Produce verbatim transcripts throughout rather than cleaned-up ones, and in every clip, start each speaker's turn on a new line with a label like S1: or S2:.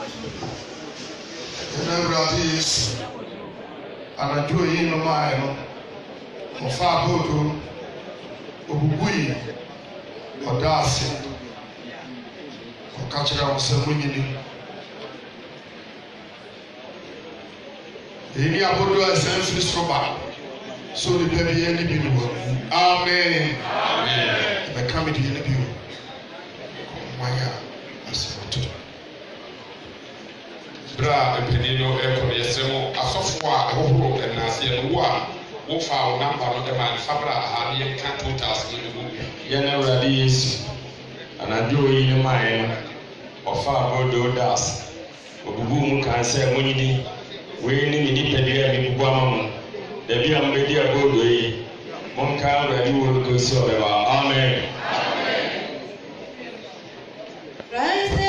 S1: Everybody's and I do in my mind of far photo of we or dancing or catching out some winning. In your photo, I send this robot so the baby any people. Amen. Amen. I come to the people. My God,
S2: Bra epinino eko yesemo asofo a ehoro enase no wo a wo fa wo number no de man fabra ahade yem kan two thousand no mu
S3: ye na urade Yesu anadio yi ne man ofa abodo das obubu mu kan se monyidi we ni ni nipadua mi bubu amamu da bia mbedi abodo yi mon ka urade wo ko so be ba amen amen.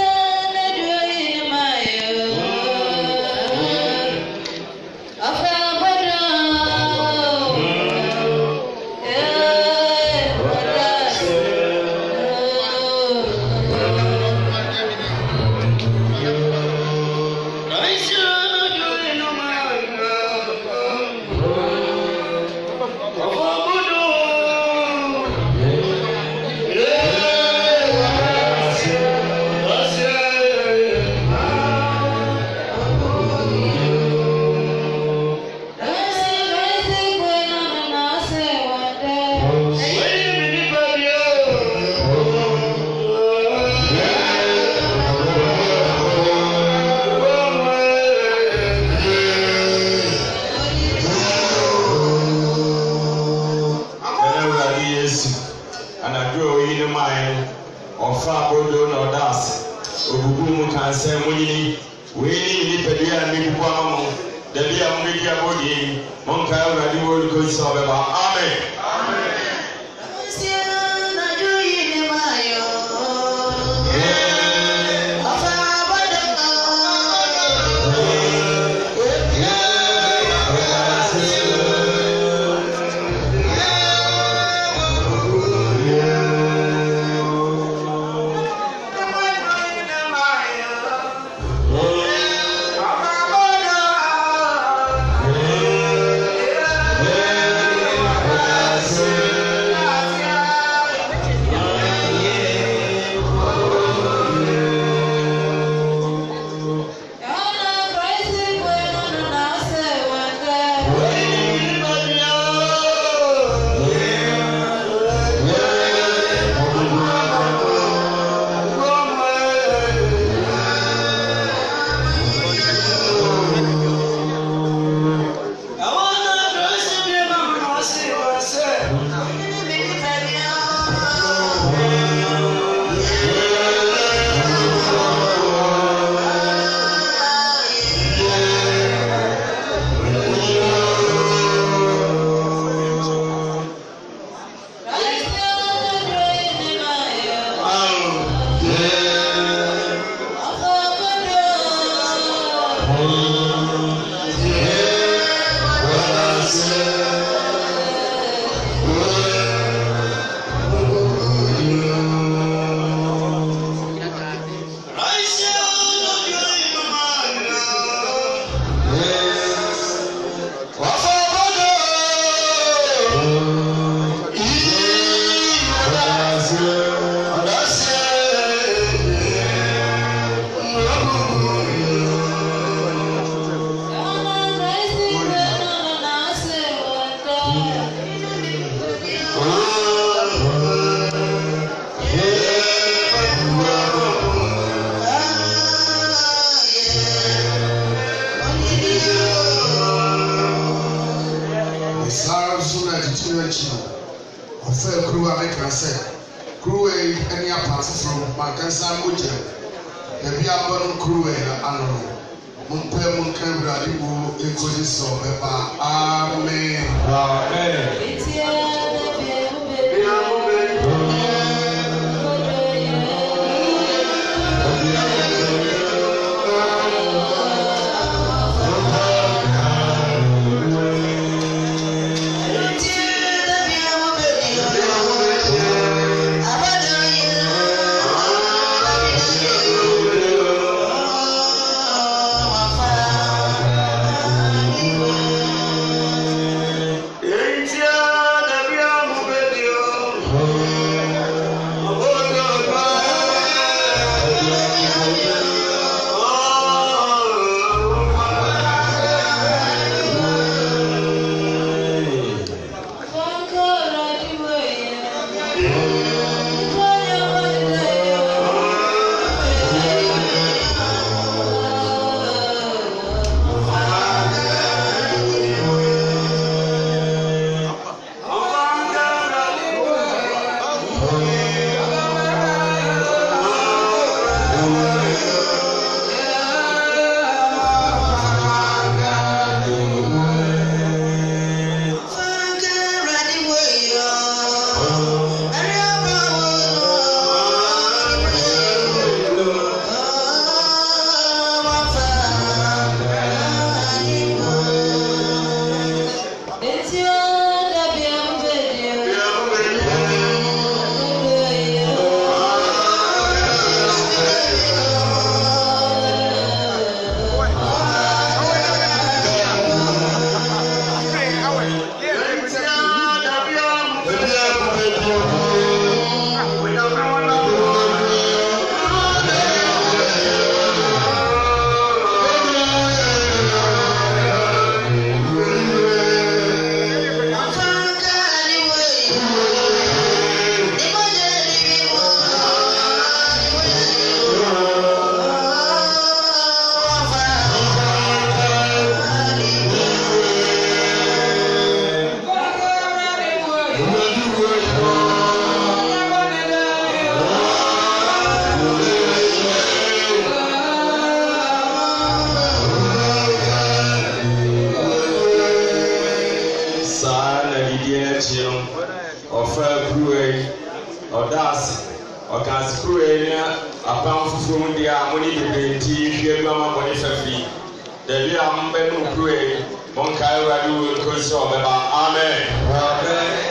S3: from the harmony between Tia Mama Bonifafi. The Liam Ben Pray, Monkai Radu, Koso, Amen. Amen.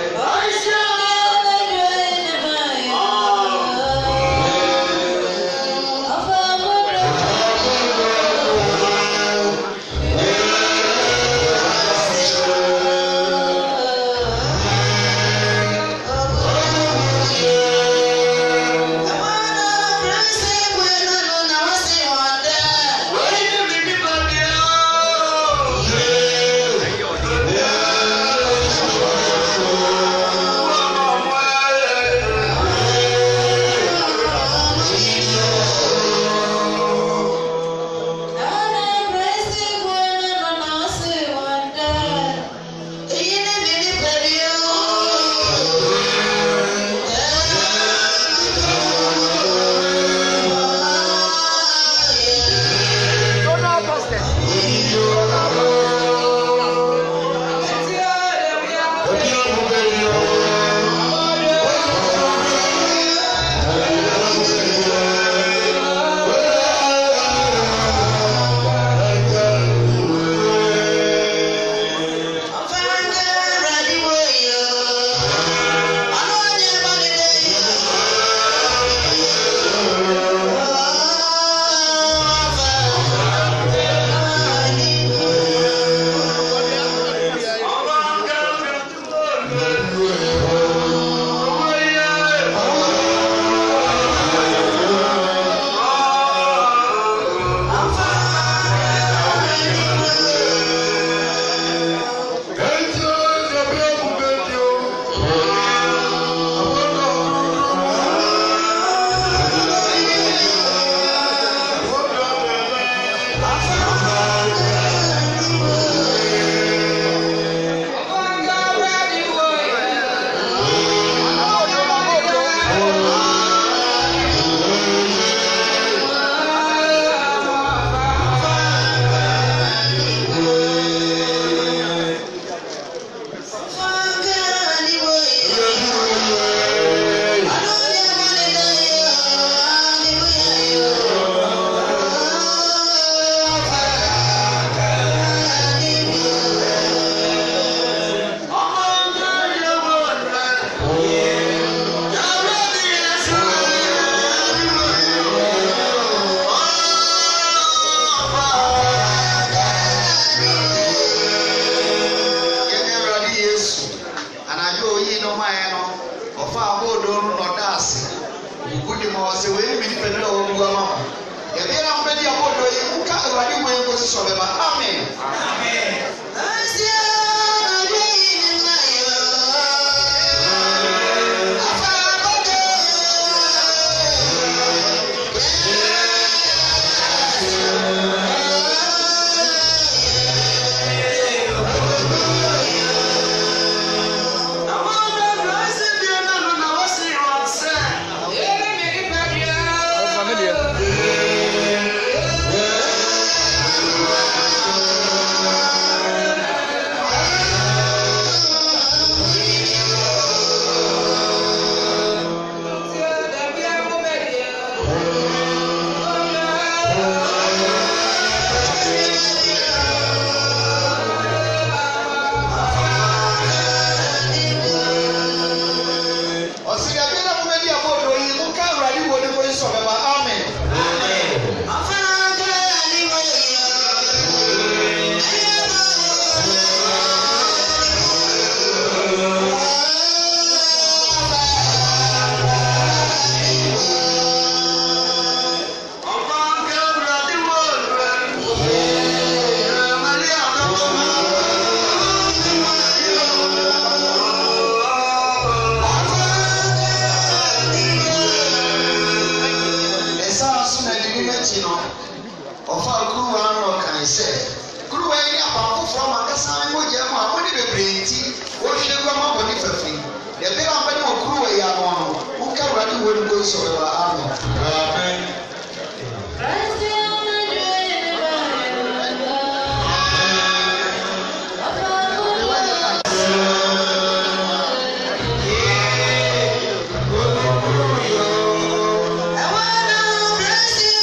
S4: I wanna bless you.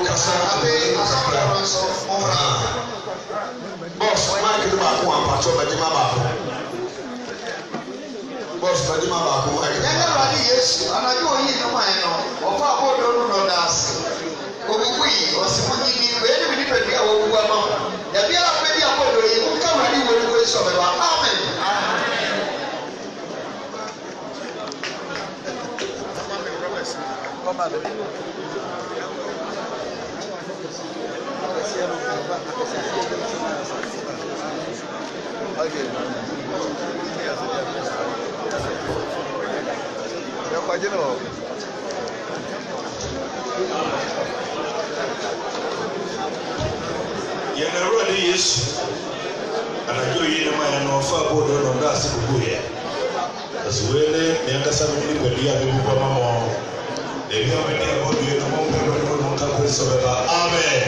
S1: kasa abe asafra nso ɔmra boss mike ni baako ampacho bɛdima baako boss bɛdima baako mike yɛn ɛwurade yesu anadwo oyi ne man no ɔfa abɔdɔ no na ɔda ase obubu yi ɔsi mo nyi ni wei ne mi nipa bi a wɔwu ama mo yabi ala pɛ bi abɔdɔ yi mo nka ɛwurade wo ni wo esi ɔbɛba amen. Come on.
S4: Yẹn na ẹwúrọ̀ ní Yéṣu anadwo yìí ni maa yẹn na ọ̀fọ̀ abóòdò náà ọ̀dọ́ àti gbogbo yẹ ẹ̀sùn wẹ́ẹ́ ní ní ankasa mi ní pẹ̀lú yà mí bíbọ́ máa mọ̀ ọ́ èmi àwọn ẹni abóòdò yẹn na wọ́n pẹ̀lú ọdún wọn nǹkan kó sọ bẹ́ẹ̀ bá amen.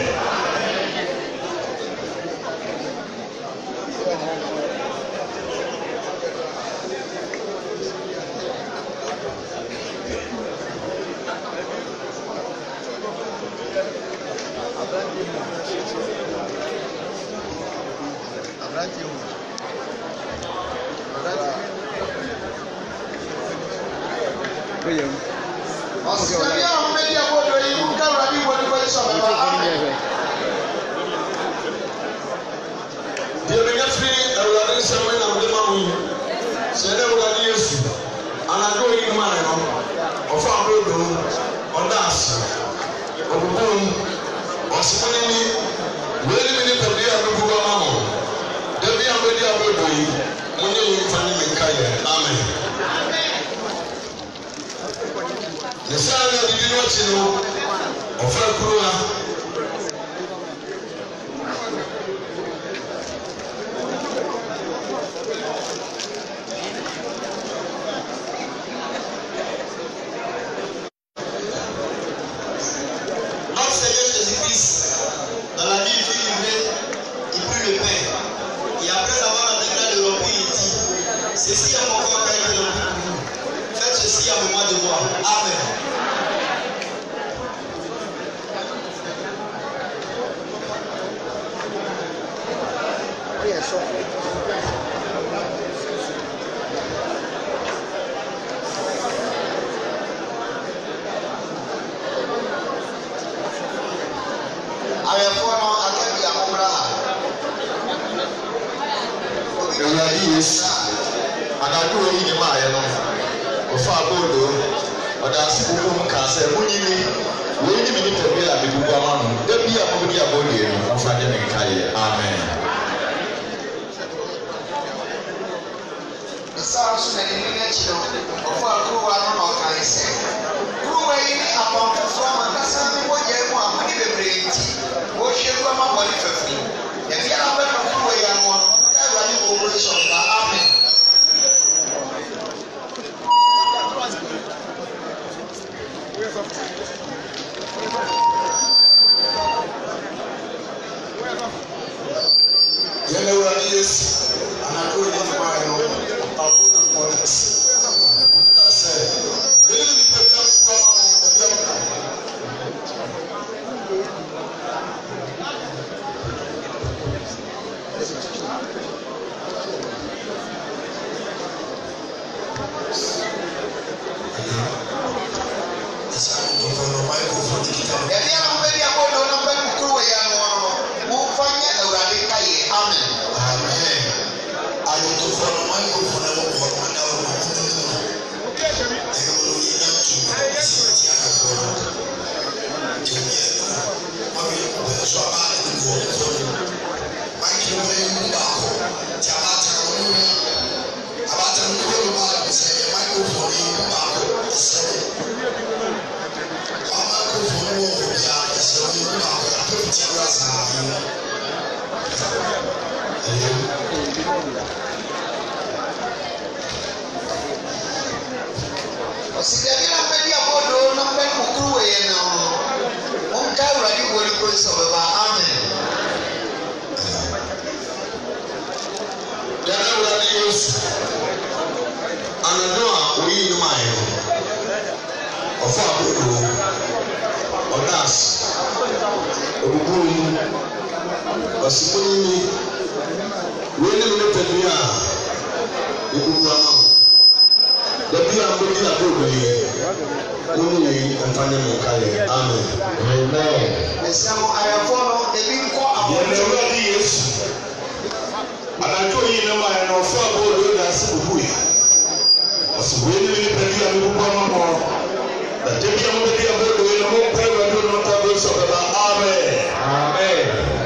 S5: Obubuni Osimuni Wele Mlepenia Ibubuama Dabia Mbodi Abodi Nuni Mfanya Mkale Amen Amen
S1: Esamo ayafono ebi nko
S4: Yẹn ẹwúrẹ́ di Yéṣu. Adájọ́ yìí ní ma ẹ̀ nà ọ̀fọ́ àbọ̀dọ̀ ọ̀dà sí gbogbo yìí. Ọ̀sùnwó yìí ní pẹ̀lú àmì gbogbo ọmọ mọ́. Dàdé bí ẹmu bí àbọ̀dọ̀ yìí ní mo pẹ́ ìwádìí ọ̀nà ọ̀tá bó sọ bàbá Amen. Amen.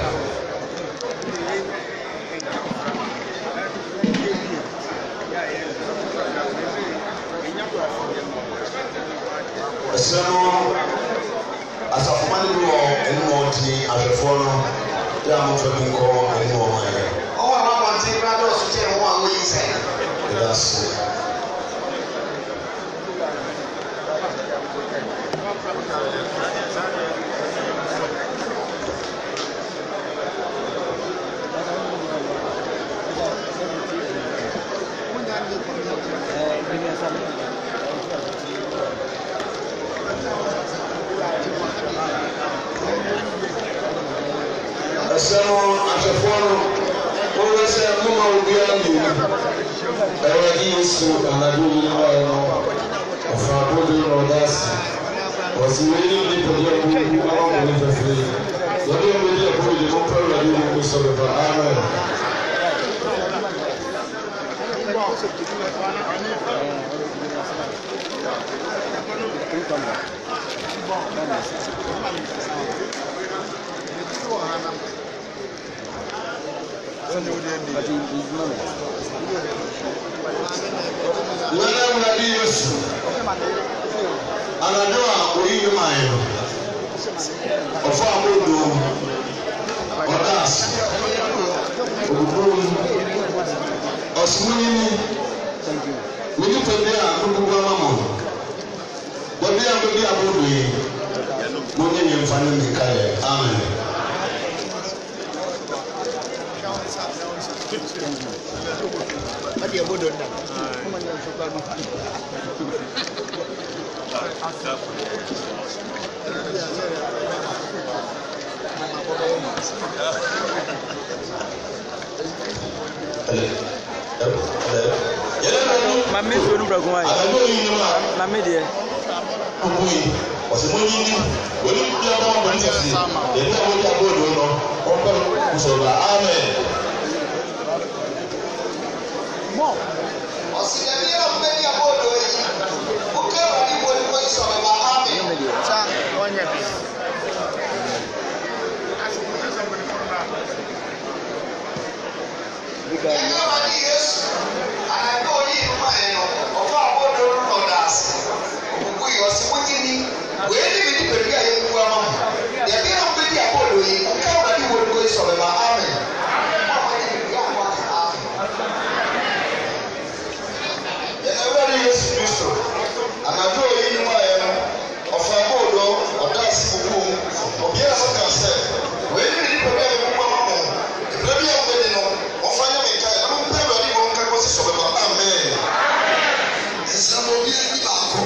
S5: Ẹsẹ̀ no asafomani bi wɔ ɛnu wɔn ti ahwɛfoɔ no yɛ a mɔfra bi nkɔ ɛnu wɔn ayɛ.
S1: Ɔwɔ àwọn abɔnten kura dɔɔso kyɛn wɔn a wɔyi sɛ.
S5: Ɛda so. Ẹsẹ̀ no ahwɛfoɔ no wɔn bɛ sɛ mo ma obiara mmienu ɛwɔ di Yesu anadwo yi no ayɛ no ɔfa abodo na ɔda ase ɔsi wei ni mi nipa bi a wɔn mu ama wɔn ni fɛfɛ yi yɛde wɔn di ɛkɔ yi de mo pɛ ɛwɔ di wɔn mu sɔ bɛba amen. Nana Nabi Yesu anadwo a oyi yi maa yi no ɔfa abodo ɔda ase obuburu ɔsimunini ne nipa bi a nkuku ama mo dabi a bɛbi abodo yi mo nye nye nfa ne nika yɛ amen.
S1: Adi abodo nda.
S6: Mami tu nu bragu mai. Mami dia.
S4: Kubui. Ọ̀sẹ̀ mọ́ yín ní oní bí ọba wọn bẹ̀rẹ̀ sí èyí àwọn ọjà bóòlù lọ wọn bẹ̀rẹ̀ kùsọ̀rọ̀ amen.
S1: Ọ̀sìn ẹ̀mí yẹn lọ́kùnrin ní abóòdò yìí. Ó kẹ́rọ̀ ní wo ni wọ́n yìí sọ̀rọ̀ bá ámì. Sá wọ́n yẹ bi. Ẹ̀yẹ́ wà ní Yéṣu. Àyàgbé òní ìlú máa yẹn nọ. Ọ̀fọ̀ abóòdò ló dà sí. Òkùnkù yìí ọ̀sìn wọ́n yìí ní. Wèé ní mi ní pẹ̀lú àyè ń wú ọmọ. Ẹ̀mí yẹn lọ́kùnrin ní abóòdò yìí. Ó kẹ́rọ̀ ní wo ni wọ́n yìí sọ̀rọ̀ bá ámì.
S5: Ẹwúrẹ́ Yesu Kristo anadwo oyi ni mu ayɛ no ɔfa abodo ɔda ase kuku obiara sɛ kan sɛ wei ni nipa bi a yɛ kuku ama mo ebile bi a wɔbɛdi no ɔfa nyɛ mi ka yɛ na mo mpɛ ɛwurade wɔn nka kɔsi sɔ bɛba amen.
S1: Nsɛm obi ani baako.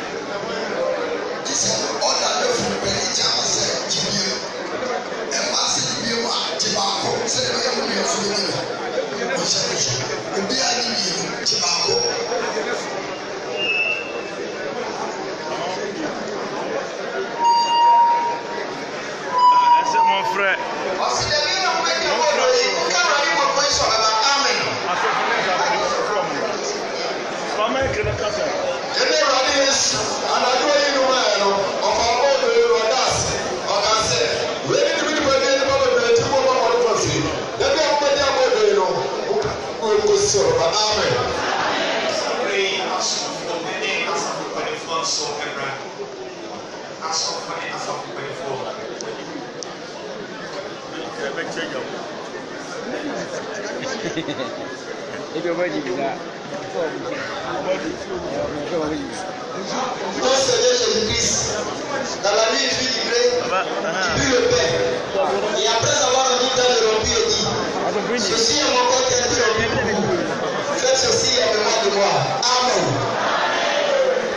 S1: Jisɛ ɔda ne funu bɛ ne gya ma sɛ gyibie. Ɛma sɛ gyibie mu a gye baako sɛ ɛbɛ yɛ mo mmiɛnso ne nyina. Ɔhyɛ ne so obi ani mmienu gye baako. Ọ̀sìn ẹ̀mí náà wọ́n ti wọ́n lọ yìí kó kẹ́rọ̀ ní gbogbo ìṣọ̀rọ̀ bá ámì.
S5: Ẹni ìwádìí Yesu anadwo oyi ni mu ayɛ no ɔfa abodo yi ɔda ase ɔka sɛ wei ni nipa nipa bi ɛni bá bɛbɛrɛ tí mo bá kɔrɔ fɔ fi ɛbi a wɔn di abodo yi no kó kó si ɔrɔ bá amen.
S6: Ibi ọba yìí bi na.
S5: Notre Seigneur Jésus-Christ, dans la nuit, il fit livrer, il prit le pain. Et après avoir rendu dans le rompu, il dit, ceci est mon corps qui a été rompu pour vous. Faites ceci en mémoire de moi. Amen.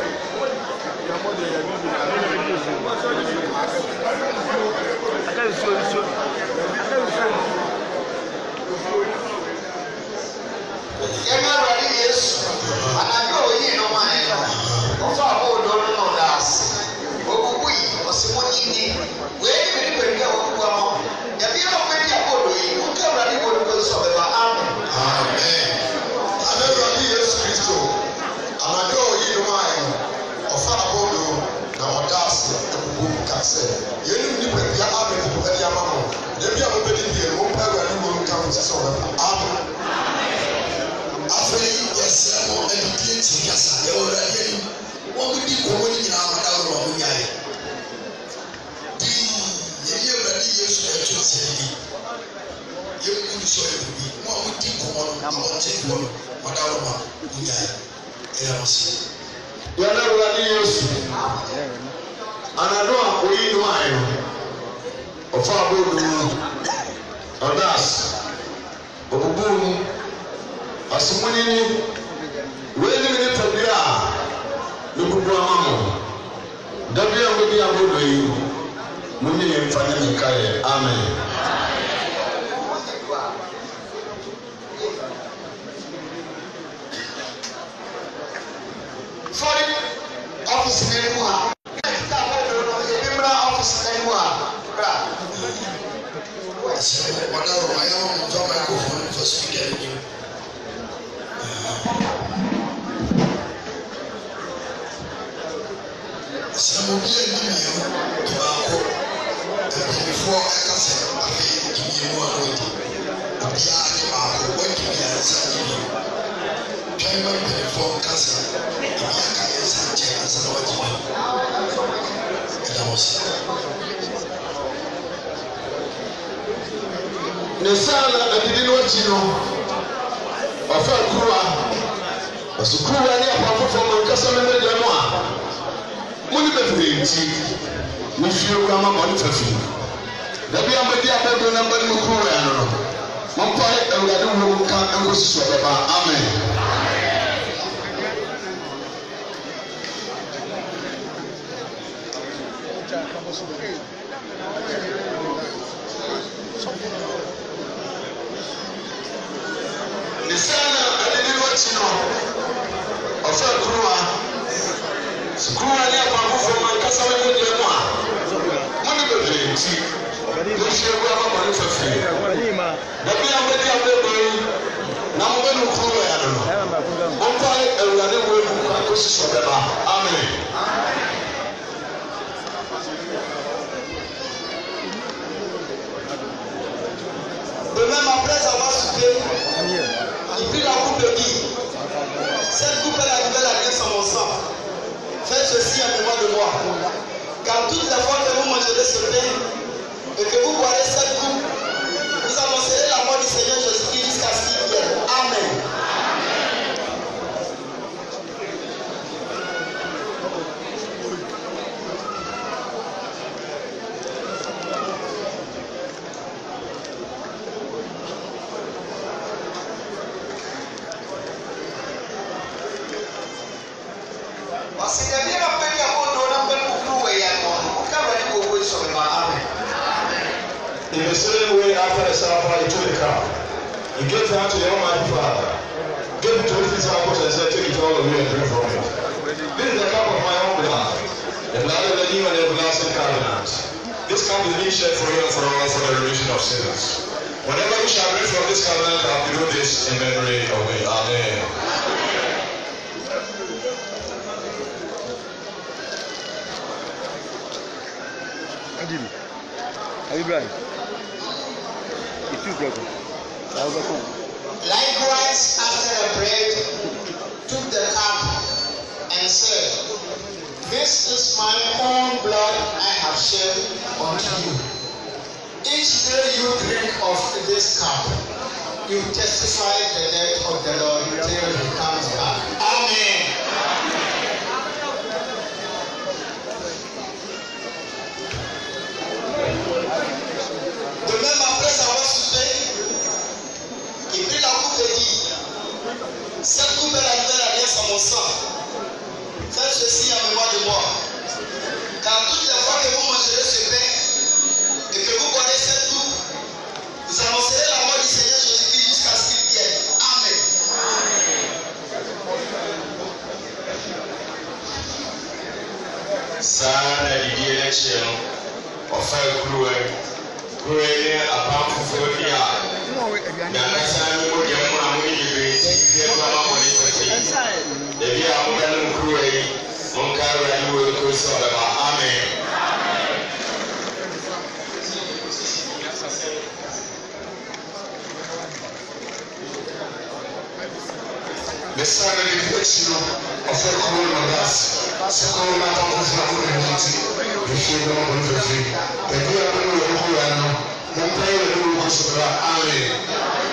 S6: Aka
S7: so every no we think on on check for whatever ma unya e am see
S5: ya na wala ni Yesu anado a oyi no ayo ofa abodu odas obubu asumuni ni wele ni tabia lububu amamo dabia ngodi abodu yi munni ni mfanya nikaye amen.
S1: Foreign office anymore. Office anymore.
S7: so whatever my own microphone for speaking. Some of you know before I can say, I give you more already. The Piano, what you can say, try my before cousin, the Piaka is a chance and what you and I was
S5: Nesala, I didn't know what you know. Of a Kura, a Sukura, and a papa from Casamana de Moa. Money between we feel come up on Fafi. The Biamadia Papa number Mukura. Mampai and Gadu can and was Amen. The son I didn't want to know of a Kura. Kura near Papa from Casamana de Moa. Money between we feel come up on Fafi. The Biamadia Papa number Mukura. Mampai and Gadu was Amen.
S1: Même après avoir soupé, il prit la coupe de vie. Cette coupe est la nouvelle alliance en mon sang. Faites ceci en mémoire de moi. Car toutes les fois que vous mangerez ce pain et que vous boirez cette coupe, vous annoncerez la mort du Seigneur Jésus-Christ jusqu'à ce qu'il vienne. Amen.
S5: In the same way, after the Sabbath, he took the cup. He gave that to the Almighty Father. Gave it to his disciples and said, take it all away and drink from it. This is the cup of my own blood, the blood of the new and everlasting covenant. This cup is being shed for you and for all for the remission of sins. Whenever you shall drink from this covenant cup, you do this in memory of me. Amen.
S6: Ibrahim.
S1: Likewise, after the bread, took the cup and said, this is my own blood I have shed unto you. Each day you drink of this cup, you testify the death of the Lord till he comes back. Amen. De même après avoir soupé, il prit la coupe et dit, cette coupe est la nouvelle alliance en mon sang. Faites ceci en mémoire de moi. Car toutes les fois que vous mangerez ce pain et que vous boirez cette coupe, vous annoncerez la mort du Seigneur Jésus-Christ jusqu'à ce qu'il vienne. Amen.
S3: Sana didi election of a crew. Kure apam fufuo ni a na kasa ni mo je mo amu ni be ti bi e ba mo ni fesi de bi a mo kan kure yi mo ka ra ni wo ko so ba amen.
S7: the son of the election of a crew. Second matter of the community, the children of the free. The dear people who are now, the prayer of the Amen.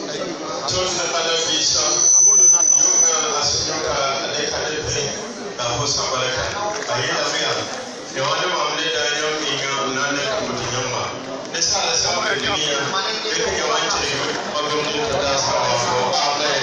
S4: Johnson Father Fisher, Junga Asuka, Leka Lepe, Nahosa Balaka, Ayana Mia, the one of the Daniel Minga, Nana Kamutinama. This has some idea, making a one to you, or going to the Amen.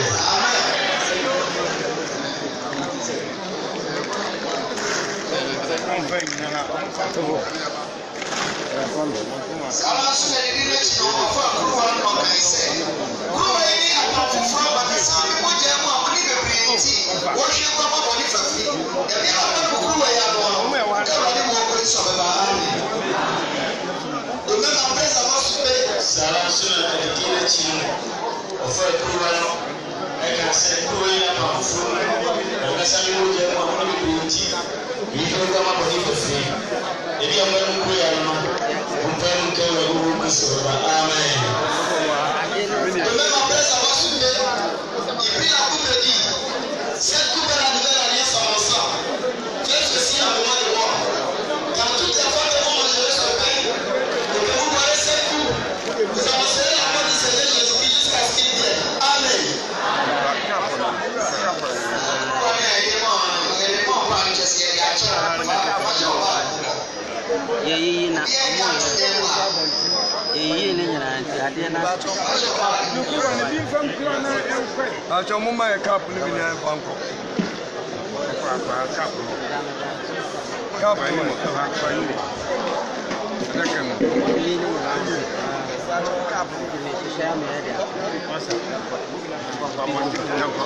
S1: Sama so na ni na chi no afa kuwa no kan se kuwa ni atafo fra ba ka sa mi mo je mo amani bebre nti wo hwe kwa ma boni fafi ya bi na ko kuwa ya no no ka ba ni mo ko so be ba ami do na na pesa ba su pe sala so na ni na chi no afa kuwa no e ka se kuwa ya ma fu na ka sa mi mo je mo amani bebre nti ni ko kwa ma boni fafi e bi amani kuwa no Amen. Remember, bless our Sunday. Il prit la coupe et dit cette coupe est la nouvelle alliance en mon sang. Faites ceci en moment de mort. Car toutes les fois que vous mangerez ce pain et que vous boirez cette coupe, vous annoncerez la mort du Seigneur Jésus-Christ jusqu'à ce qu'il vienne. Amen.
S6: Yeah, yeah, na yeah, yeah, na ade na
S8: acho mumma ya cup ni bini ya banko cup cup ni mo kwa yule ndeke mo
S6: ni ni cup ni shisha me ya
S8: kwa mwanzo ndako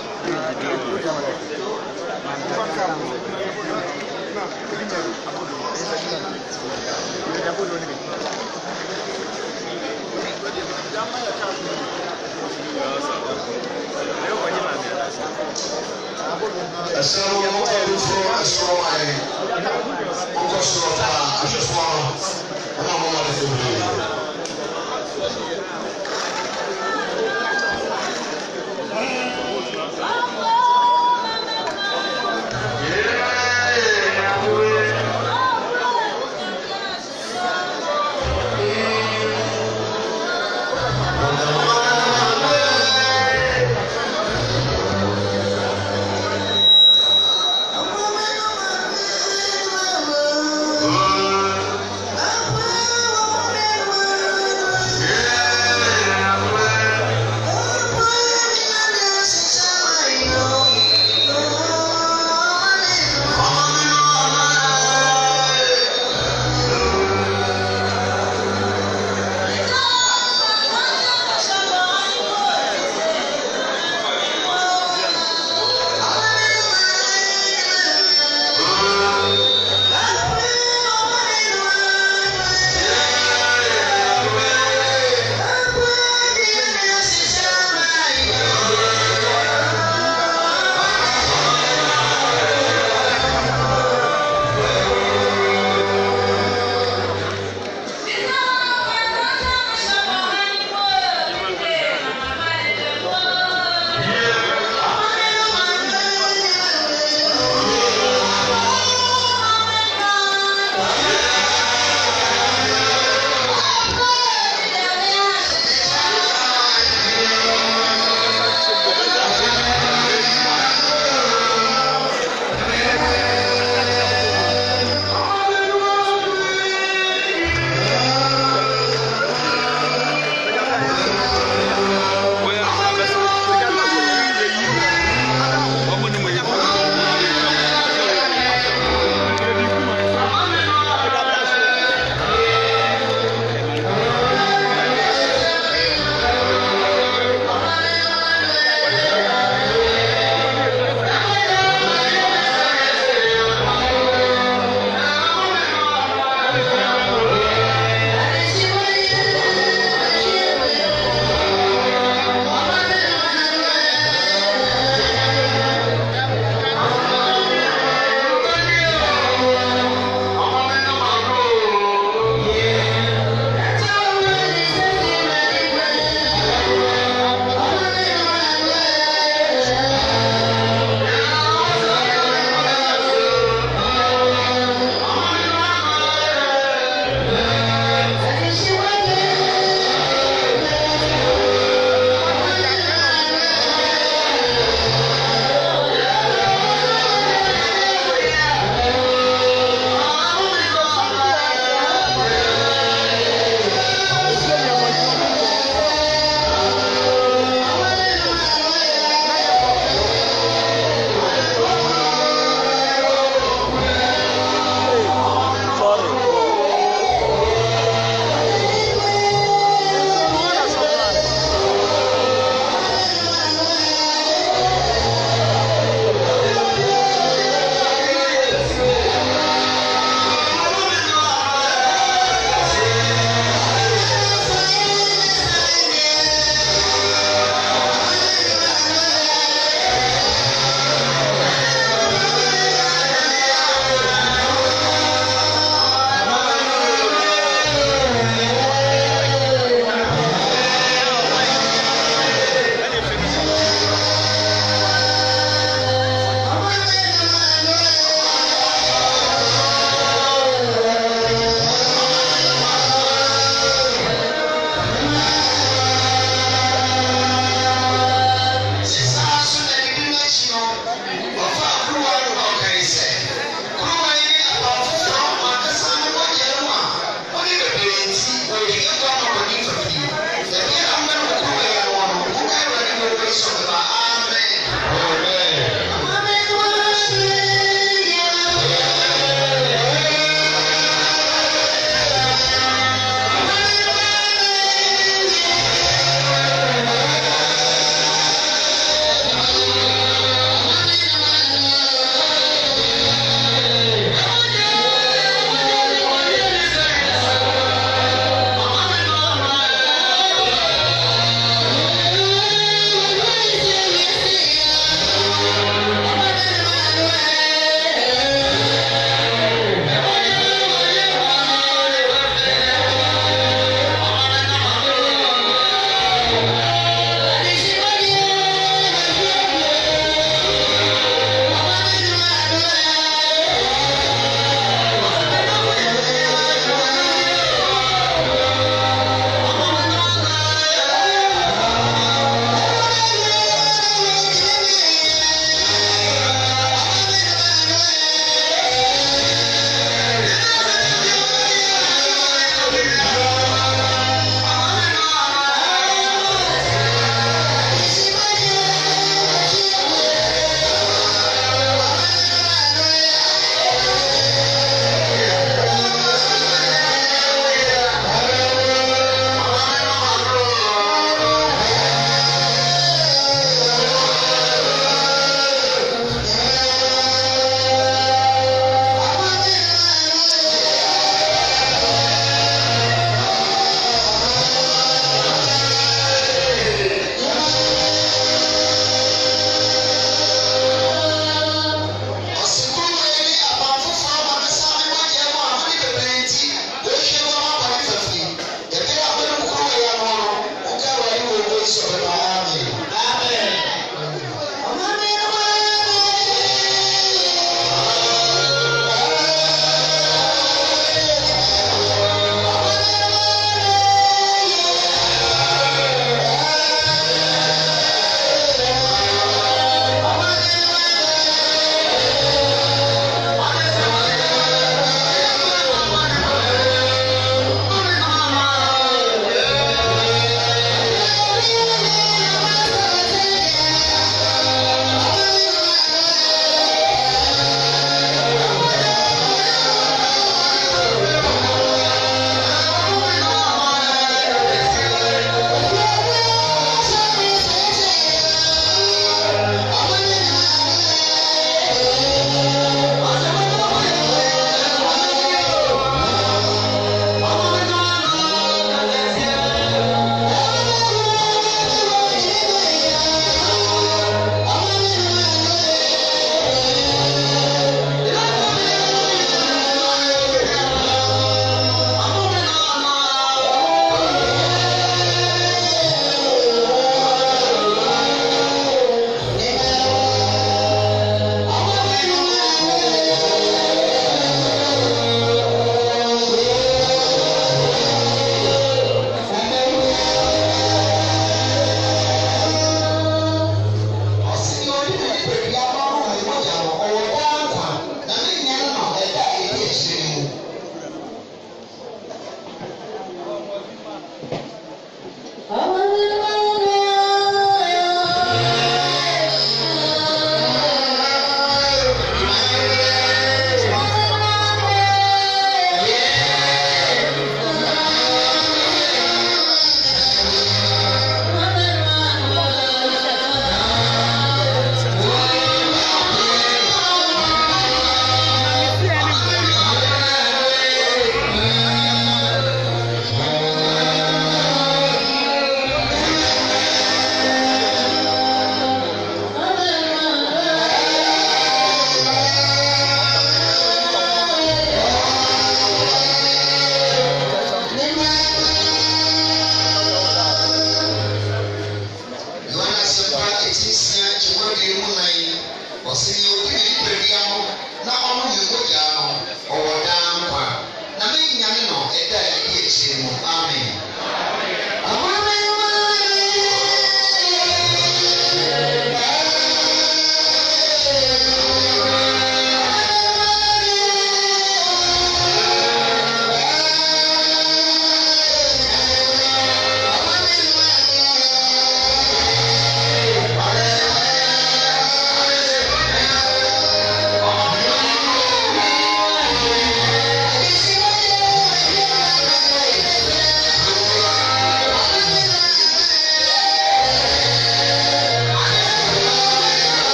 S7: Asalamu alaikum for astronomy. Okosota astronomy. Ana mama de February.
S1: Amen.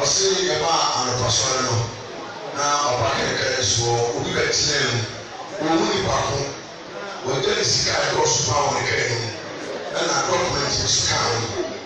S7: ɔsi yɛ ba anɔpasɔre no na ɔba kɛkɛ so obi bɛ tena mu owu nipa ko wɔgya ne sika ɛdɔɔso pa wɔn kɛkɛ mu ɛna dɔkumɛnti nso ka ho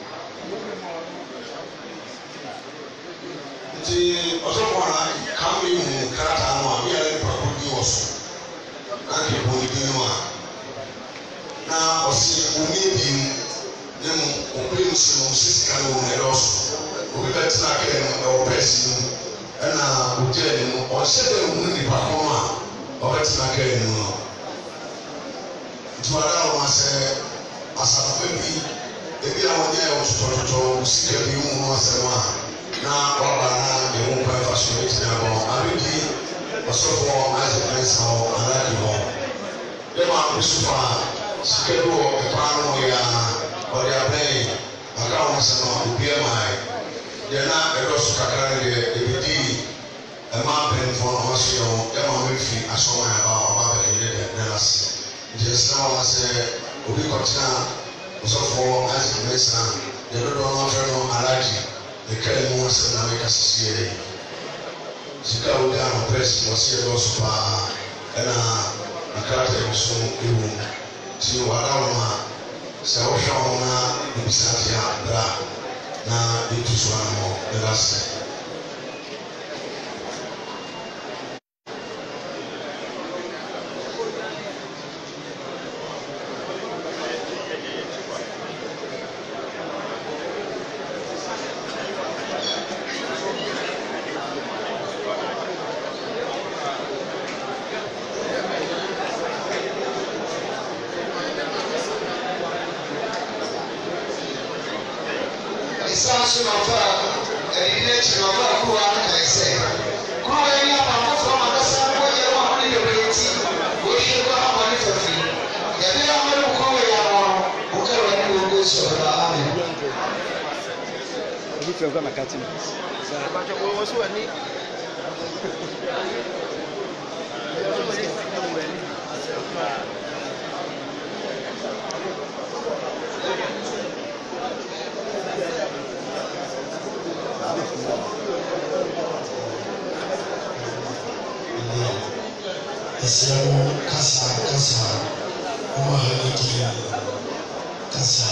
S7: nti ɔsɔfo a kame mu krataa no a yɛrɛ nipa ko bi wɔ so na nke bɔ ne bi mu a na ɔsi omi ebi mu ne mu ɔpere mu si no ɔsi sika no wɔn ɛdɔɔso obi bɛ tena kɛkɛ mu ɛwɔ pɛɛsi mu ɛna ɔgya ne mu ɔhyɛ dɛ mu nipa ko a ɔbɛtena kɛkɛ mu no ntuada a wɔn asɛ asafo bi ebi a wɔn yɛ ɔtotɔtotɔ sika bi mu ho asɛm a na waba na ɛho nkwa ɛfa so ɛgyina hɔ abedi ɔsɔfo isaac mensa hɔ anadi hɔ yɛ maa ko so fa sika bi wɔ ɛpaa no yɛ a ɔde abɛn aka wɔn sɛ no obi ɛma yɛ na ɛdɔso kakra no deɛ ebedi ɛmaa mpanyinfoɔ no ho so yɛ wɔn ɛma wɔn efi asɔm a yɛba ɔba bɛyɛ yɛ dɛ dɛ n'ase nti ɛsɛ wɔn asɛ obi kɔtena ɔsɔfo isaac mensa deɛ dodoɔ no afɛ no alagye ɛka mu asɛm na meka sisi yɛ dɛ sika wo da no press wɔsi yɛ dɔso paa ɛna nkrataa yi so ewu nti wada wɔn a sɛ wɔhwɛ wɔn na ebisa te a bra na etu so ano ɛda sɛ.
S1: Sansu na fa ɛdi n'ekyi na ɔfa kuruwa aka ɛsɛ kuruwa yi ni apamfo ma kasa ko yɛ wɔn a wɔn yɛ wɔn eti wɔhwɛ kɔ abɔ ne fɛfɛ yɛde amadu kɔn wɔ yɛ ano wɔkɛ wɔn ani wɔn bɛ sɔ ɛda ami.
S6: Obi fɛ nkɔ na kati mu. Abatɔ wɔn so wani.
S7: Esiamu kasa kasa ọmọ ahadi kasa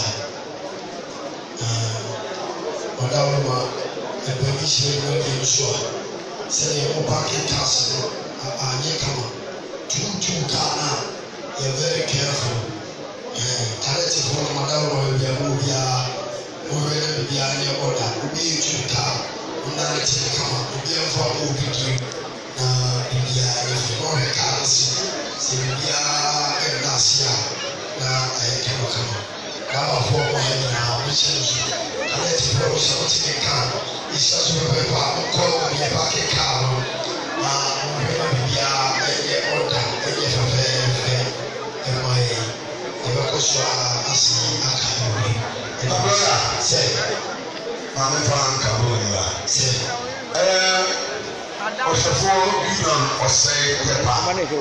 S7: ọ̀dà ọ̀nà ẹ̀bẹ̀ bí ṣe ń wọ́n yẹn so a sẹ́ni ẹ̀mọ́ paaki kaasi no ànyẹ kama tuutuu kaa náà yẹ very careful kárẹ́tì fún ọmọ ọ̀dà ọ̀nà ẹ̀bí ẹ̀mọ́ obiara ọ̀hún ẹ̀ obiara ní ọ̀dà obi yẹ tuu kaa ọ̀nà ẹ̀ tiẹ̀ kama obi ẹ̀ fọ́ ọmọ obi dì na bibiara yɛfɛ ɔhwɛ kaa no se sɛ bibiara ɛda ase a na ɛyɛ kamakama gabafoɔ ɔmo ha nyinaa ɔmohyɛ no so kalɛtifoɔ ɔmohyɛ ɔte ne kaa ɛhyɛ so pɛpɛpɛ a ɔkɔ ɔyɛ baake kaa no na ɔhwɛ ma bibiara ɛyɛ ɔda ɛyɛ fɛfɛɛfɛ ɛma yɛ yɛbɛkɔ so a ase aka ɛwɛ ɛdɔbɔra sɛ maame fa nka bɔ ɔniwa sɛ ɛɛ ɔsɔfo union ɔsɛ yɛpa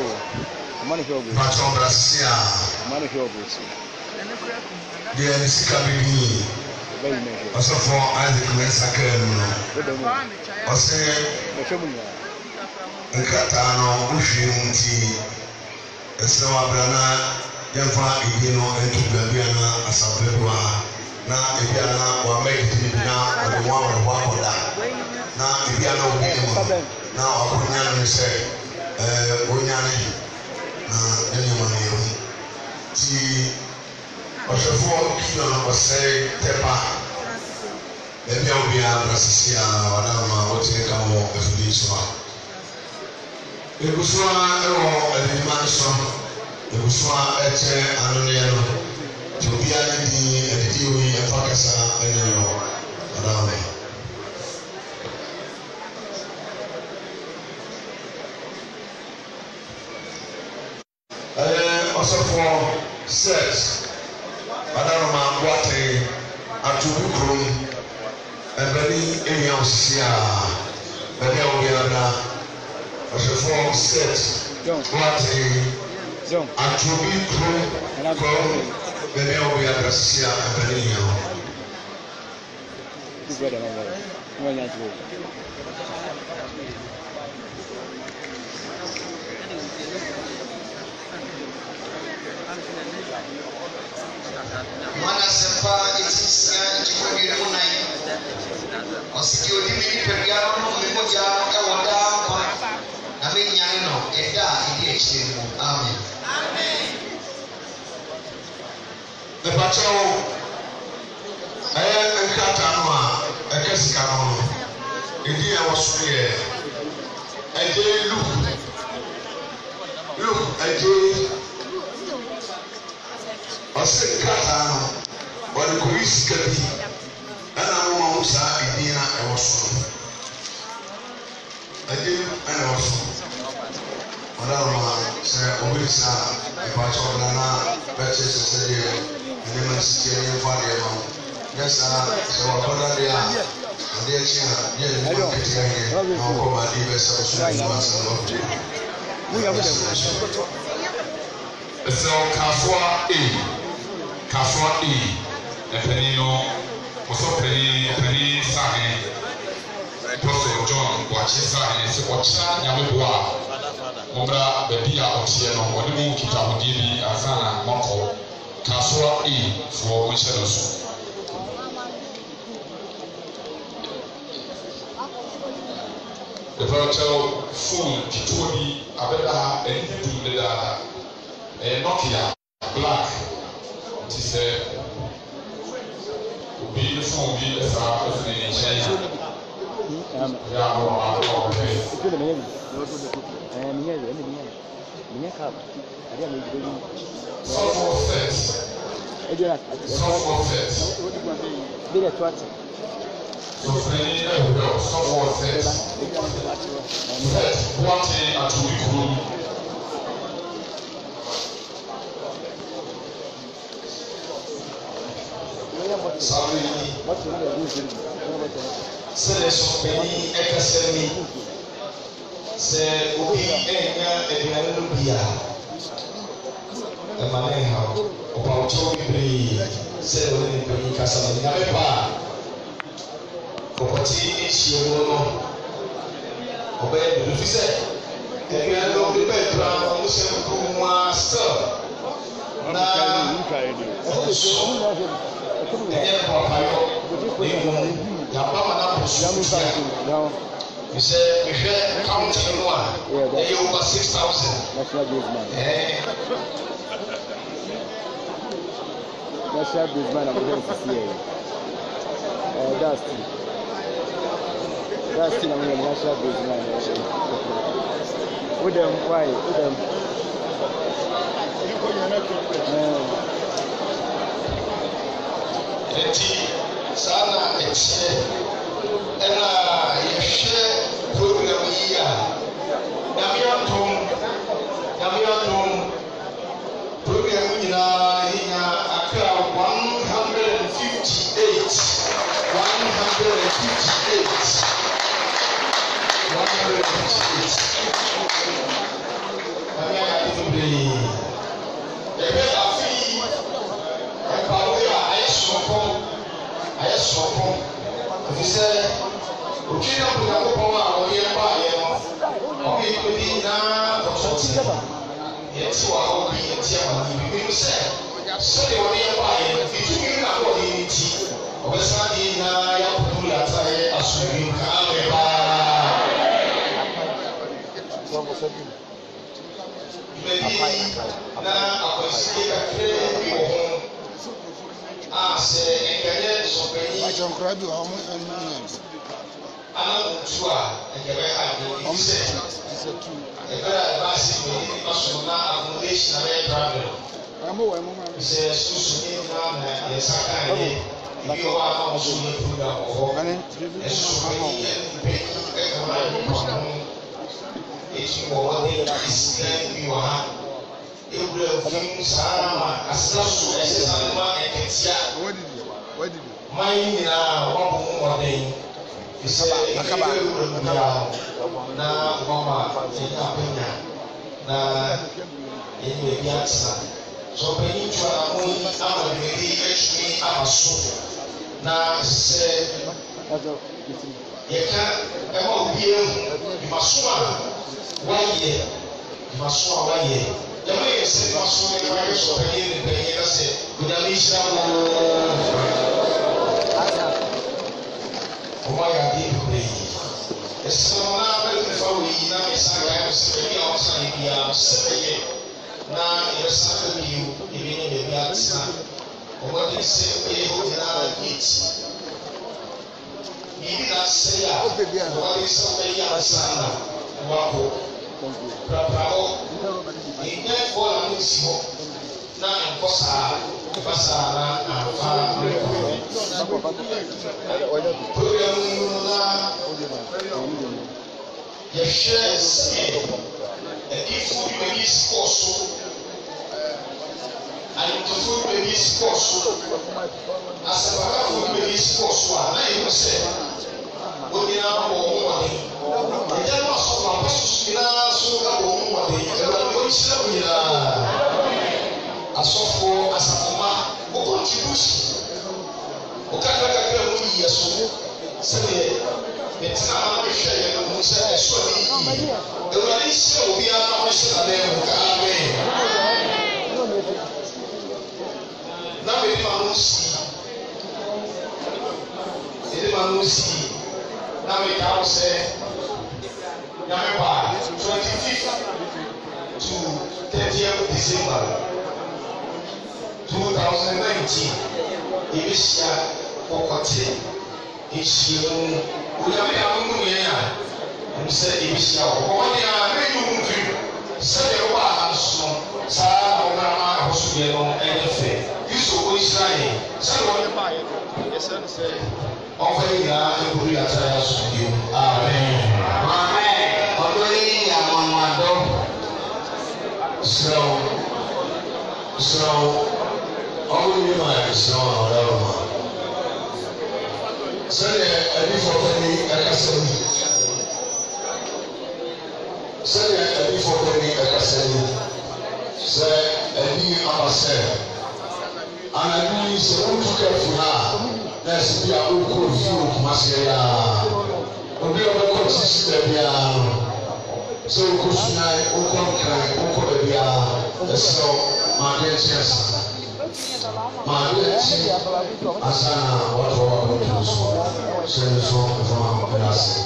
S7: bàtɔ brasisi a deɛ ne sika bibi ɔsɔfo isaac mensa kaa mu no ɔsɛ nkrataa no wohwie mu nti ɛsɛ wabra na yɛmfa ebi no nto baabi a na asabere do a na ebi a na wama edidi ne bi na ɔde mu awerɛho akɔda na ebi a na obi ne mu na ɔkɔnya no sɛ ɛɛ onyane na ne nneɛma no yɛ mu ti ɔhwɛfoɔ kino no ɔsɛe tɛpa baabi a obiara brasisi a wadam a wɔte ka wɔ afidie so a egu so a ɛwɔ adinima nso egu so a ɛkyɛ anoneɛ no ti obiara ne di adidi oyi ɛfa kasa ɛne no wadam. Ɔsɔfoɔ set adaroma boate atubu kurom ɛbɛni ewia osisi a bɛni a obiara da ɔsɔfoɔ set boate atubu kurom kurom bɛni a obiara da sisi a ɛbɛni ewia.
S6: brother, my brother. No, not true.
S1: Mana sempa itisia jikoni munai. Osiki odimi ni pebiara no memoja e woda kwa. Na me nyane no eda idi echire mu. Amen. Amen.
S7: The patrol I can't know a guest canon. Indeed, I was here. I did look, look, I did. I said, Catano, but the police can be. And I want to say, India, I was. I did, and I was. Madame, sir, always a patrol, Nana, Betches, and the Mexican father. Yes, so what are they? And they are here. I don't know my device.
S2: So, Kafua A, Kafua A, the Penino, was so penny, penny, Sahi, Apostle John, watching Sahi, watching Yamua, Mobra, the Bia of Sieno, what do you keep up with the Azana, Moko, Kafua A for which else? The virtual phone, Kitoni, Abeda, and you do the Nokia black. It is a be the phone, be the sound of the change. Some more sets. Some more sets. So many of someone says that one thing at a week. Sorry, say so many excelling. Say, we ain't a Ganubia. A man, how about you? Say, when you can never. Property is your own. Obey the officer. Can you know the background? You say, Master. Now, so, again, Papa, you say, we share counting one. They over six thousand. That's not this man. That's not this man. I'm going to see it. Uh, that's it. That's still a national business. With them, why? With them. Eti sana etie, ena yeshe program iya. Namiatum, namiatum. Program ina ina akra one hundred and fifty-eight, one hundred and fifty-eight. One hundred and fifty-eight. I am going to be a better fee. And Pawea, I saw from I saw from he said, okay, I'm going to go on here by him. Okay, you did not or something. Yes, you are okay. You said, so they were nearby him. If you didn't have what you need, or something, I have to do that. I assume you can. Na akwasi kakre bi wo ho a se engaye sopeni a jonkra bi wo mo anu ana otu a engebe ha bi se se tu e bra ba si bi aso na accommodation na e travel amo wo mo ma se susu ni na na e saka ni bi o wa ma so ni program o ho e so ni pe e ka ma ni eti wo wa de Islam bi wa ha ewura fun sama asasu ese sanwa eketia wadi mai ni na wa bu mo de ise akaba na mama ina penya na eni bi atsa so peni twa mo ama de ri eshmi amaso na se yɛka ɛma obi ehu dwumaso a wayɛ dwumaso a wayɛ yɛma yɛ sɛ dwumaso no yɛ wayɛ sɔ pɛyɛ ne pɛyɛ na sɛ onyame hyira mo ɔmo ayɛ adeɛ bebree ɛsɛ no na bɛfa wɔ yi na mɛsa gae no sɛ baabi a ɔsa yɛ biara sɛ bɛyɛ na yɛbɛsa bɛ bio ebi ne baabi atena ɔmɔden sɛ ɛyɛ hɔ nyinaa yɛ ti biribi na asɛ a ɔmɔden sɛ ɔbɛyɛ ansa na wakɔ prapra hɔ ɛnyɛ bɔɔl a mo si hɔ na nkɔ saa nkɔ saa na afa program no na yɛhwɛ sɛ ɛdifo bi baabi si kɔɔ so ayotofo bi baabi si kɔɔ so asɛpakafo bi baabi si kɔɔ so a na yɛhu sɛ wɔn nyinaa wɔ wɔn wɔden ɛgya no asɔfo apɔsoso nyinaa so ka wɔ wɔn wɔden ɛwɔ wɔn hyira wɔn nyinaa asɔfo asafoma wɔ contribution wɔ kakra kakra mu yi yɛ so sɛdeɛ yɛtena ama bɛhwɛ yɛn no ho sɛ ɛso a ne yie awurade nhyira obiara na ɔhyɛ n'adan mu amen na mede ma no si mede ma no si na meka wo sɛ nyame baa twenty-fifth to thirtieth December two thousand nineteen yɛbɛhyia kɔkɔte nhyia mu onyame a momu yɛn a ɛno sɛ yɛbɛhyia wɔ kɔkɔte a mɛyi wo mfiri sɛdeɛ wobɔ aha nso no saa na wonama ahosodeɛ no ɛyɛ fɛ kristo ɔnhyira yɛn sɛdeɛ wɔne baayɛ no yɛsrɛ no sɛ ɔmfa yɛ nyinaa ɛkɔdu yɛatra yɛ asomdweo amen ɔdɔ yi yɛ amanwadɔ serɛ wo serɛ wo ɔmo ne ma ɛserɛ wo a ɔda wo ma sɛdeɛ adifoɔ pani ɛkasa ni sɛdeɛ adifoɔ pani ɛkasa ni sɛ ani aba sɛ anadwo yi sɛ wotu kafu ha na ɛsɛ bi a wokɔ fie wɔ Kumase a obi a ɔbɛkɔ kyikyi baabiara no sɛ wokɔ sunan wokɔ nkran wokɔ baabiara ɛsɛ maade nkyɛn sa maade akyi asa na wɔtɔ wɔkɔto so sɛ nso mfama ɔbɛda ase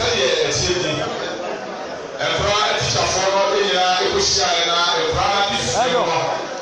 S9: Ẹ̀fọ́ ẹ̀ ti ṣàfọ́nọ́ ẹ̀yìn náà ẹ̀kọ́ ṣíà ẹ̀ náà ẹ̀fọ́ náà bí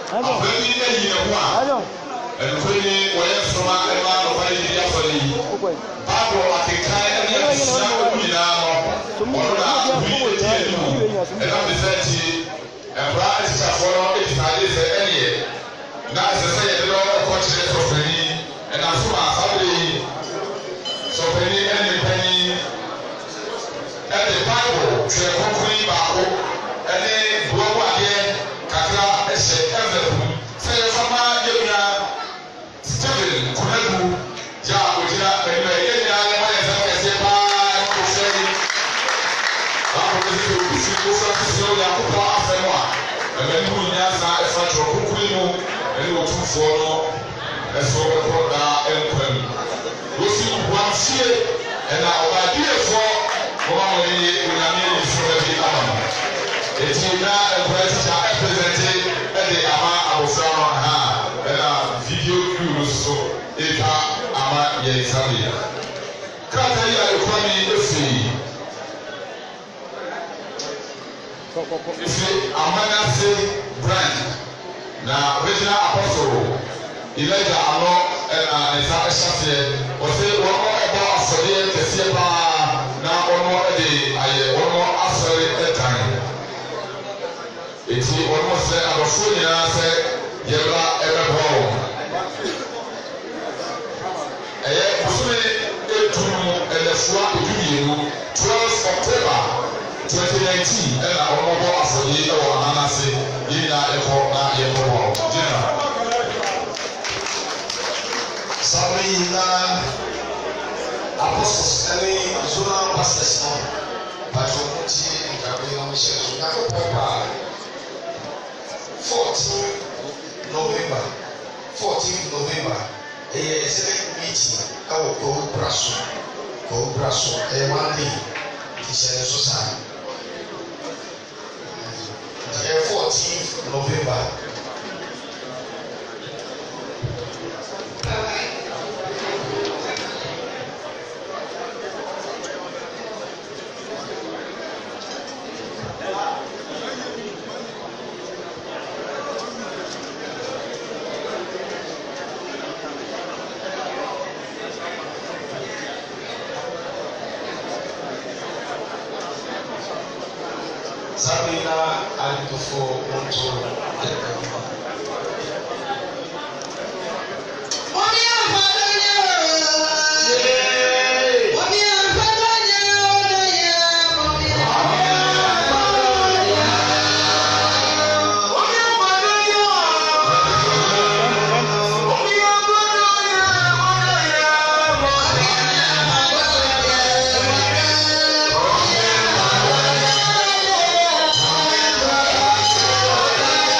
S2: afei bi na yi ne ho a ɛnufo ni wɔyɛ soma ɛma nɔfa yi di afɔle yi baabo akekan ɛne ɛsua ɛmu nyinaa no ɔno na wi eti anim ɛnam de sɛ ti ɛmbra ɛsikafoɔ no ɛdifade sɛ ɛneɛ na ɛsɛ sɛ yɛde no ɛkɔ kyerɛ sɔfani ɛnam so ma afabere yi sɔfani ɛne panyin ɛde baabo twerɛ kɔnkɔn yi baako ɛne buwabu adeɛ kakra ɛhyɛ ɛnvɛpo sɛ yɛfama yɛwia Stephen Kunadu ja ogyina ɛnum ɛyɛ nyinaa ne wɔyɛ sɛ kɛseɛ paa ɛkɔ fɛ yi baako ne sɛ osi ofura sisi ɔyɛ akokɔ afɛm a ɛmɛnu nyinaa san ɛfa twerɛ kɔnkɔn yi mu ɛne otumfoɔ no ɛso ɛkɔ daa ɛnkwan osi buamfie ɛna ɔbaadiefoɔ wɔn a wɔn yɛ onyame nifura bi ama no eti na nkɔla tikya ɛpɛsɛnte ɛde ama abofra no ha ɛna video crew no so ɛka ama yɛn nsa bi krataa yi a ekura mi efiri efiri amanase brand na regional apostle elijah ano ɛna nsa ɛhyɛ aseɛ wɔsɛ wɔn ɛbɔ afɔdeɛ kɛseɛ paa na wɔn ɛde ayɛ wɔn asɔre ɛdan eti wɔn sɛ abɔfo nyinaa sɛ yɛba ɛbɛbɔ wɔn ɛyɛ bosome etum ɛlɛfoa edu mmienu twelve october twenty nineteen ɛna wɔn bɔ afɔdeɛ ɛwɔ ananase yɛn nyinaa ɛkɔ na yɛbɔ wɔn gyina.
S7: sábẹ́ yìí na apostles ɛne zonal pastors no pàtó ɔmo ti nkabe ɔmo hyɛ so n'akɔ pɔpaa fourteen november fourteen november ɛyɛ executive meeting ɛwɔ kɔɔ bra so kɔɔ bra so ɛyɛ one day ti hyɛ ne so saa ɛyɛ fourteen november. Sabina Adifo Monto Adekama.
S9: Yeah.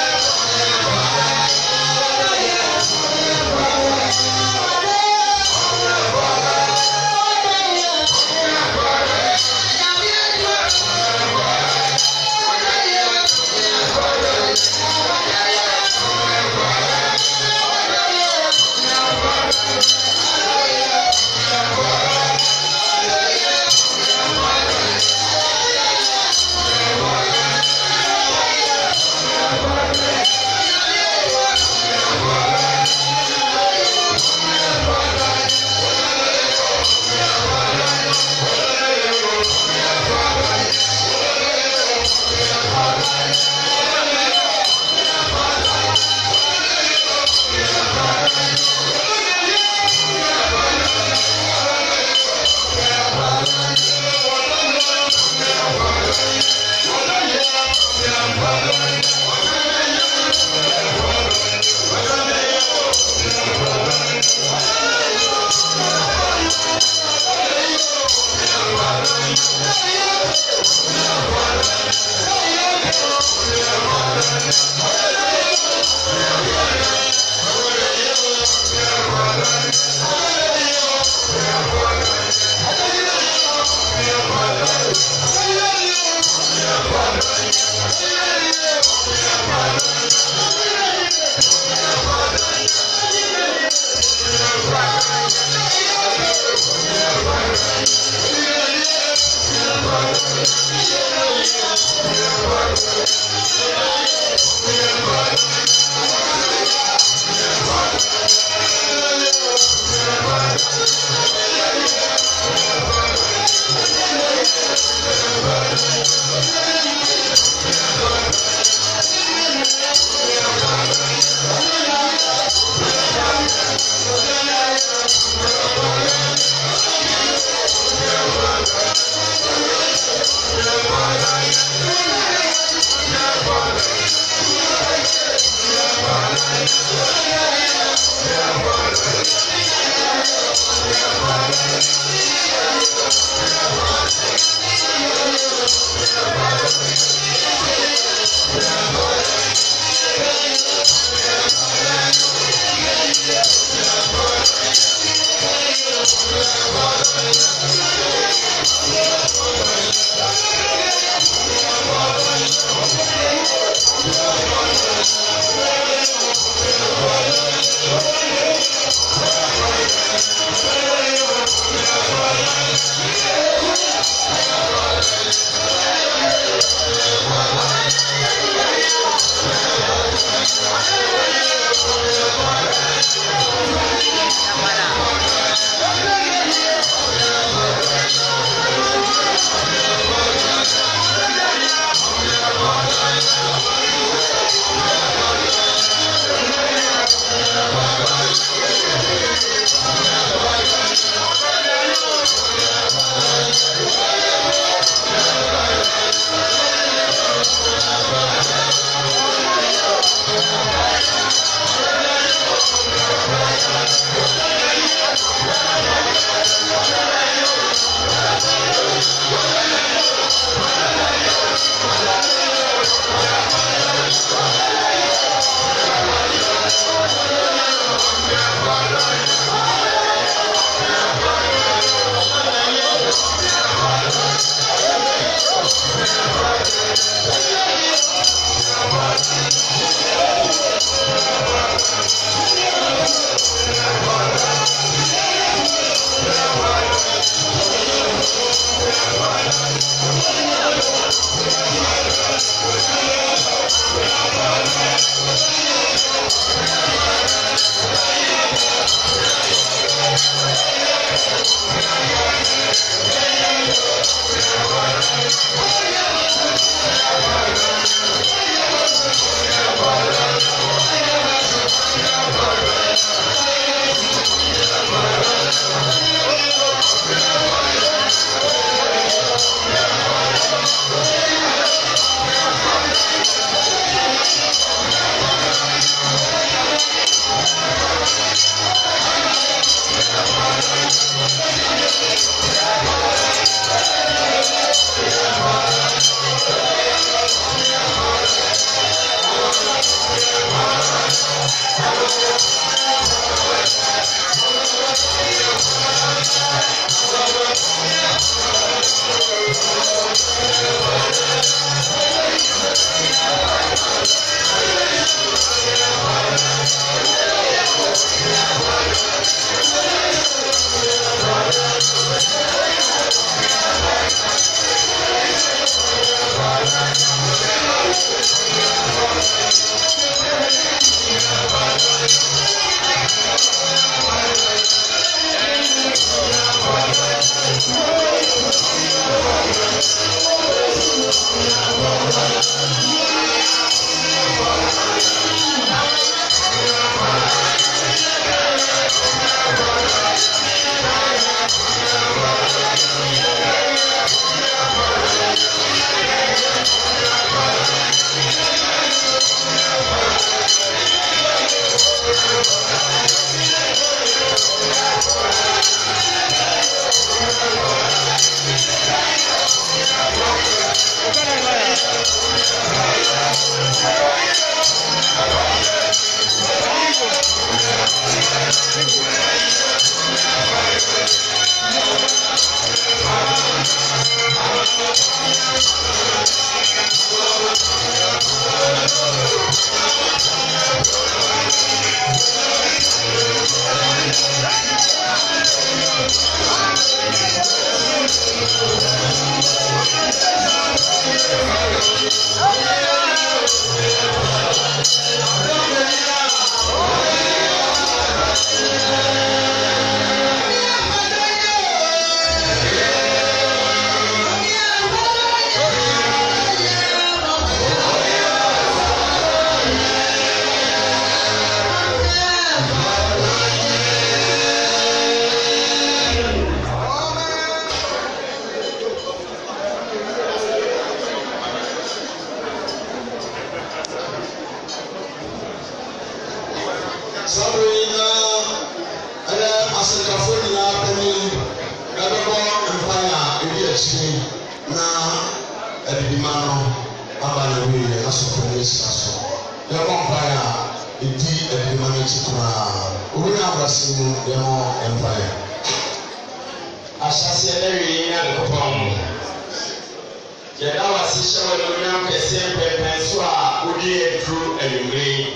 S5: Sabri na ɛyɛ asɛnkafo nyinaa panyin ɛbɛbɔ mpaeɛ a ebi akyire na ɛdidima no aba na wiyɛ asɔfo no ahyira so yɛbɔ mpaeɛ a edi ɛdidima no akyi koraa obi na abrase mu yɛmɔ mpaeɛ.
S3: Ahyɛseɛ na wie nya nkɔpɔn mu yɛda wase hyɛ wɔ anuonyam kɛseɛ pɛpɛn so a wodi aduru anwummere yi.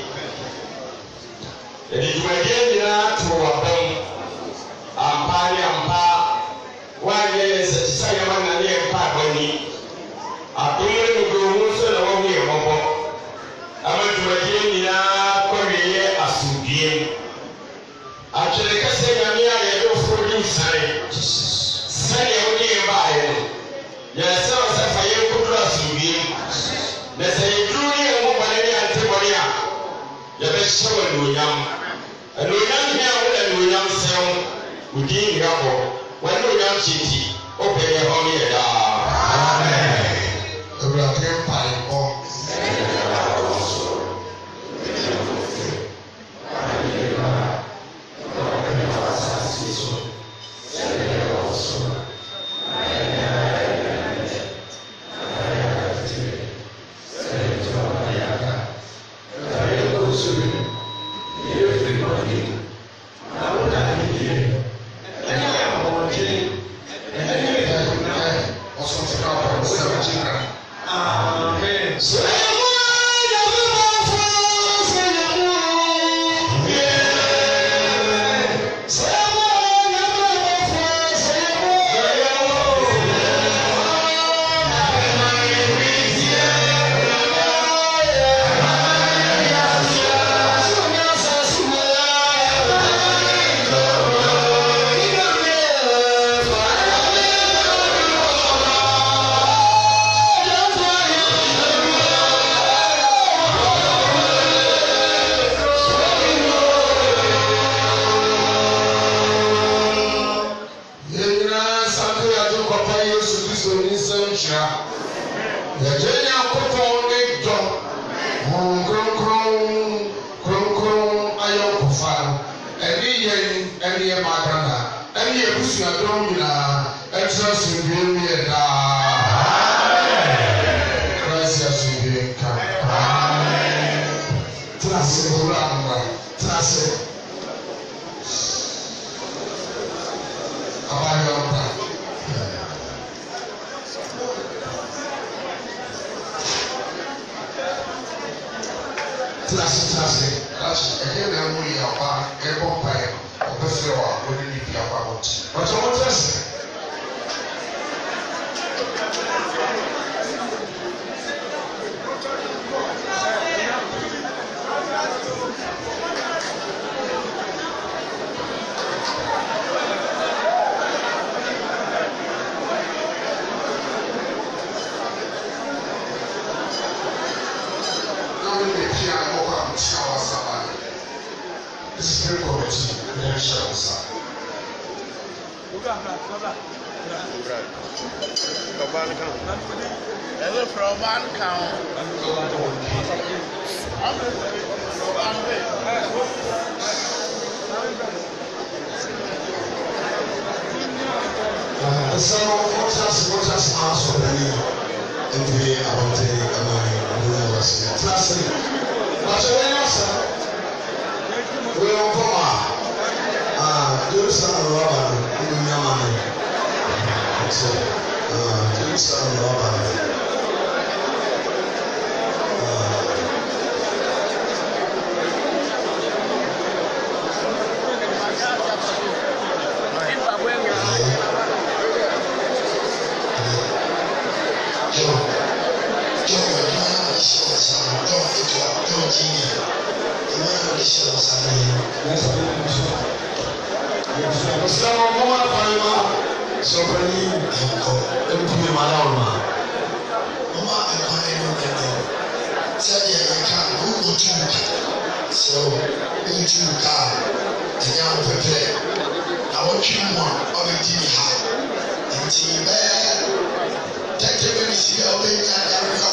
S3: Yɛde dwumadie nyinaa to w'abam ampa ne ampa woanyɛ yɛ sɛ te sɛ yɛma nane yɛ mpa abɔni adom ne nodohu nso na wɔho yɛ mmɔbɔ ama dwumadie nyinaa kɔwieɛ asomdwiem. Atwere kɛsɛ nyame a yɛde woforo di nsane sɛdeɛ wode yɛ baeɛ no yɛsɛ wo sɛ fa yɛn kodoro asomdwiem na sɛ yɛduru ne yɛ mmɔbɔne ne antebɔne a yɛbɛhyɛ wɔ anuonyam. Anuonyam ne a wode anuonyam sɛ wo wodi nwabɔ w'anuonyam kyeti wopɛ yɛ hɔ ne yɛ daa.
S7: Awurade mpaebɔ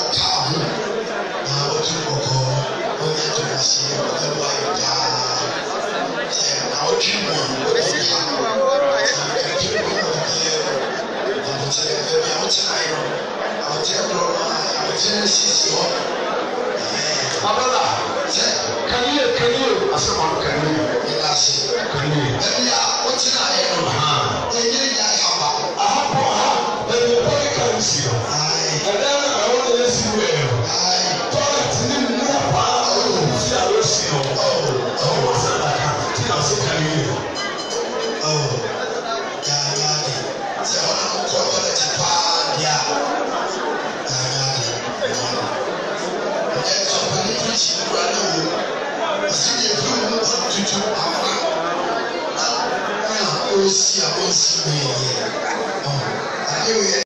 S7: Thank you. new year